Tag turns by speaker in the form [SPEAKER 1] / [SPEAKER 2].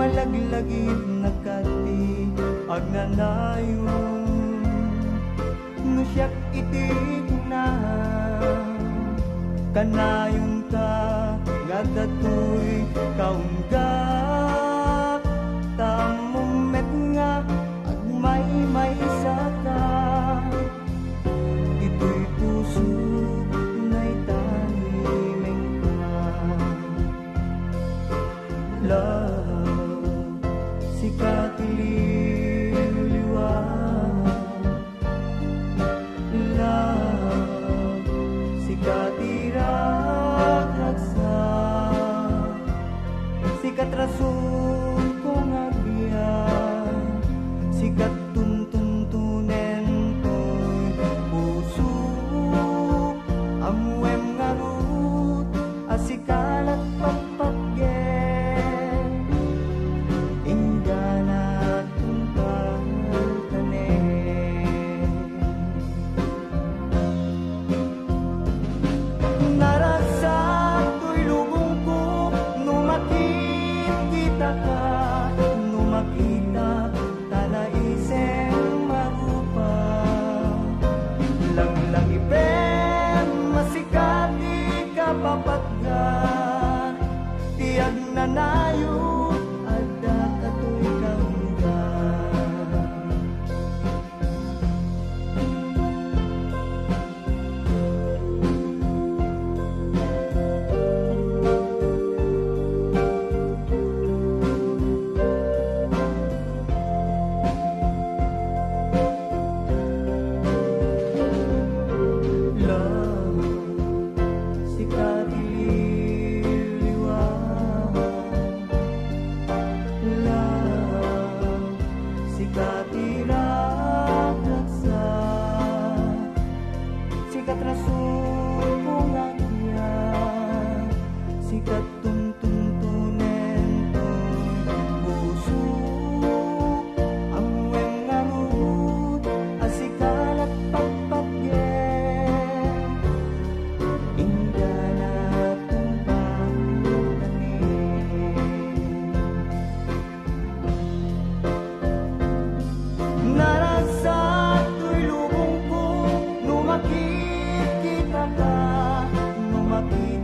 [SPEAKER 1] malaglagit nakati agnanayon no siyak itig na kanayon ka nga datoy kaunggap tamumet nga agmay saka ito'y puso na'y tanimeng ka love sikatiliwag love sikatiraksa sikat rason kong agbiyan sikat tuntuntunen ko'y puso amuem ngarut asikalat pagpagyen ingganat tungkal tanen narasa to'y lubong ko numakita ka numakita talaiseng marupa lang ipen masikati ka papatga tiyag nanayo adda kato'y kaungga love sikatiliwag love sikatiraksa sikat rason kong agyan sikat tuntuntunen to'y puso amueng ngarut asikalat pagpagyen ingganat tumpang tanin narasa to'y lubong ko numakita ka numakita